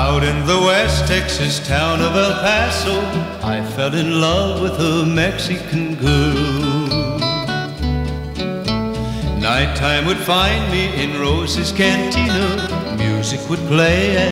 Out in the West Texas town of El Paso, I fell in love with a Mexican girl. Nighttime would find me in Rose's Cantina. Music would play